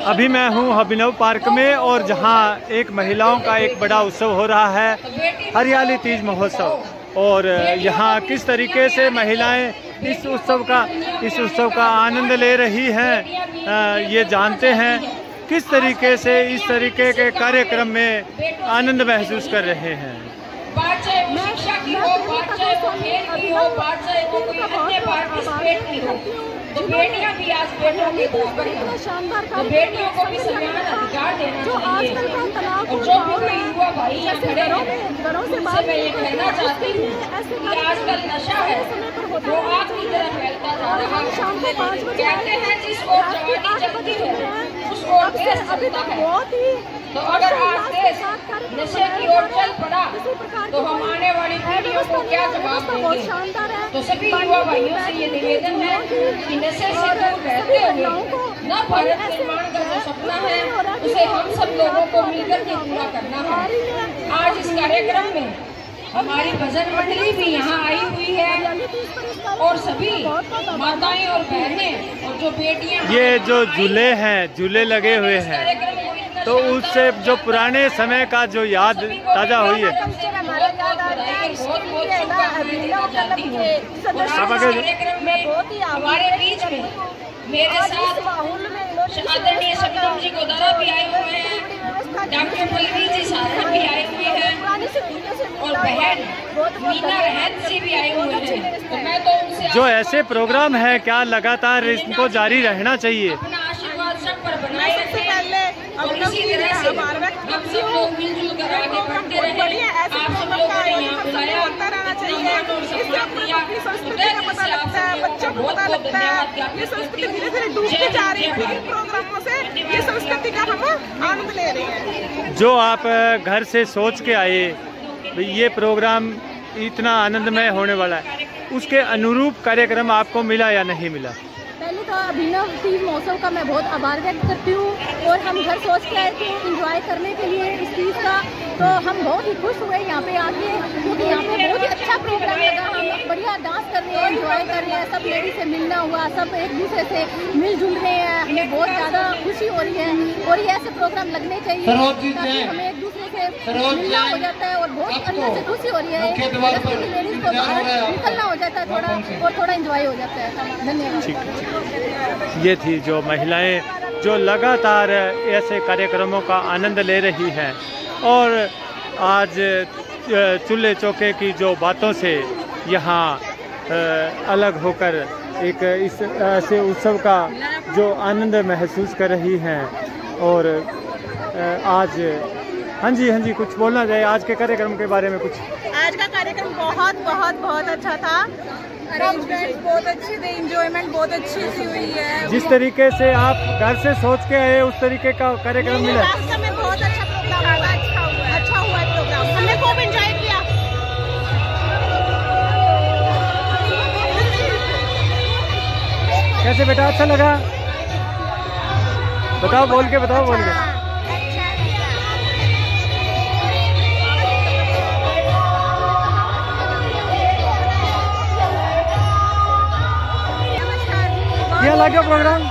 अभी मैं हूँ अभिनव पार्क में और जहाँ एक महिलाओं का एक बड़ा उत्सव हो रहा है, हरियाली तीज महोत्सव। और यहाँ किस तरीके से महिलाएं इस उत्सव का आनंद ले रही हैं, ये जानते हैं। किस तरीके से इस तरीके के कार्यक्रम में आनंद महसूस कर रहे हैं। तो बेटियां भी आज बेटों के बराबर हैं, तो बेटियों को भी समान अधिकार देना चाहिए। और जो भी कोई युवा भाई यहाँ खड़े हैं, उनसे मैं ये कहना चाहती हूँ कि आजकल नशा है वो आग की तरह फैलता जा रहा है। कहते हैं जिस ओर जवानी जलती है उस ओर देश जलता है। तो अगर आज देश नशे की ओर चल पड़ा तो हम आने वाली पीढ़ियों को क्या जवाब देंगे। तो सभी युवा भाइयों से ये निवेदन है कि नशे से दूर रहते हुए न भारत निर्माण का जो सपना है उसे हम सब लोगों को मिलकर के पूरा करना है। आज इस कार्यक्रम में हमारी भजन मंडली भी यहाँ आई हुई है और सभी माताएं और बहनें और जो बेटियां, ये जो झूले हैं, झूले लगे हुए हैं, तो उससे जो पुराने समय का जो याद ताजा हुई है। हमारे बीच में मेरे साथ आदरणीय शबनम जी गोदारा भी आए हुए हैं, डॉक्टर पल्लवी जी साधन भी आए हुए हैं और बहन मीना रहत जी भी आए हुए हैं। तो मैं तो उनसे जो ऐसे प्रोग्राम है क्या लगातार इनको जारी रहना चाहिए। अपना आशीर्वाद सब पर बनाए रखें और इसी तरह से हम सब लोग मिलजुल कर आगे बढ़ते रहें। आप सब लोगों ने यहाँ बुलाया, इससे अपनी संस्कृति का पता लगता है, बच्चों को पता लगता है। ये संस्कृति धीरे धीरे डूबती जा रही है। इन प्रोग्रामों से ये संस्कृति का हम आनंद ले रहे हैं। जो आप घर से सोच के आए ये प्रोग्राम इतना आनंदमय होने वाला है, उसके अनुरूप कार्यक्रम आपको मिला या नहीं मिला? पहले तो अभिनव तीज महोत्सव का मैं बहुत आभार व्यक्त करती हूँ और हम घर सोच के आए थे एंजॉय करने के लिए इस चीज़ का। तो हम बहुत ही खुश हुए यहाँ पे आके, क्योंकि यहाँ पे बहुत ही अच्छा प्रोग्राम लगा। हम बढ़िया डांस कर रहे हैं, एंजॉय कर रहे हैं, सब लेडीज से मिलना हुआ, सब एक दूसरे से मिलजुल रहे हैं। हमें बहुत ज़्यादा खुशी हो रही है और ये ऐसे प्रोग्राम लगने चाहिए ताकि हमें एक दूसरे से मिलना हो जाता है और बहुत अंदर से खुशी हो रही है। लेडीज को बाहर निकलना हो जाता है थोड़ा और थोड़ा एंजॉय हो जाता है। धन्यवाद। ये थी जो महिलाएं जो लगातार ऐसे कार्यक्रमों का आनंद ले रही हैं और आज चूल्हे चौके की जो बातों से यहाँ अलग होकर एक इस ऐसे उत्सव का जो आनंद महसूस कर रही हैं। और आज हाँ जी कुछ बोलना चाहिए आज के कार्यक्रम के बारे में कुछ? आज का कार्यक्रम बहुत अच्छा था। अरेंजमेंट बहुत अच्छे थे, एंजॉयमेंट बहुत अच्छी सी हुई है। जिस तरीके से आप घर से सोच के आए उस तरीके का कार्यक्रम मिला? वास्तव में बहुत अच्छा प्रोग्राम हुआ, अच्छा हुआ है प्रोग्राम, हमने खूब एंजॉय किया। कैसे बेटा, अच्छा लगा? बताओ बोल के। क्या लगा प्रोग्राम?